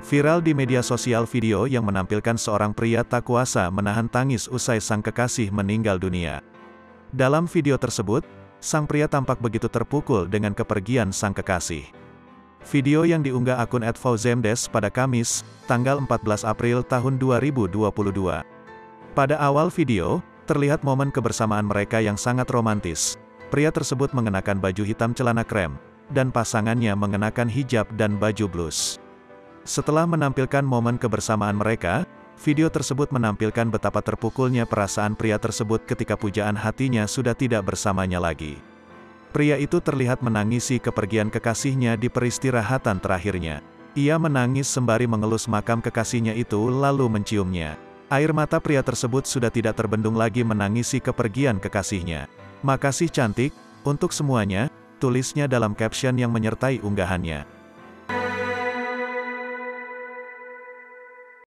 Viral di media sosial video yang menampilkan seorang pria tak kuasa menahan tangis usai sang kekasih meninggal dunia. Dalam video tersebut, sang pria tampak begitu terpukul dengan kepergian sang kekasih. Video yang diunggah akun @fauzemdes pada Kamis, tanggal 14 April tahun 2022. Pada awal video, terlihat momen kebersamaan mereka yang sangat romantis. Pria tersebut mengenakan baju hitam celana krem, dan pasangannya mengenakan hijab dan baju blus. Setelah menampilkan momen kebersamaan mereka, video tersebut menampilkan betapa terpukulnya perasaan pria tersebut ketika pujaan hatinya sudah tidak bersamanya lagi. Pria itu terlihat menangisi kepergian kekasihnya di peristirahatan terakhirnya. Ia menangis sembari mengelus makam kekasihnya itu lalu menciumnya. Air mata pria tersebut sudah tidak terbendung lagi menangisi kepergian kekasihnya. "Makasih cantik, untuk semuanya," tulisnya dalam caption yang menyertai unggahannya.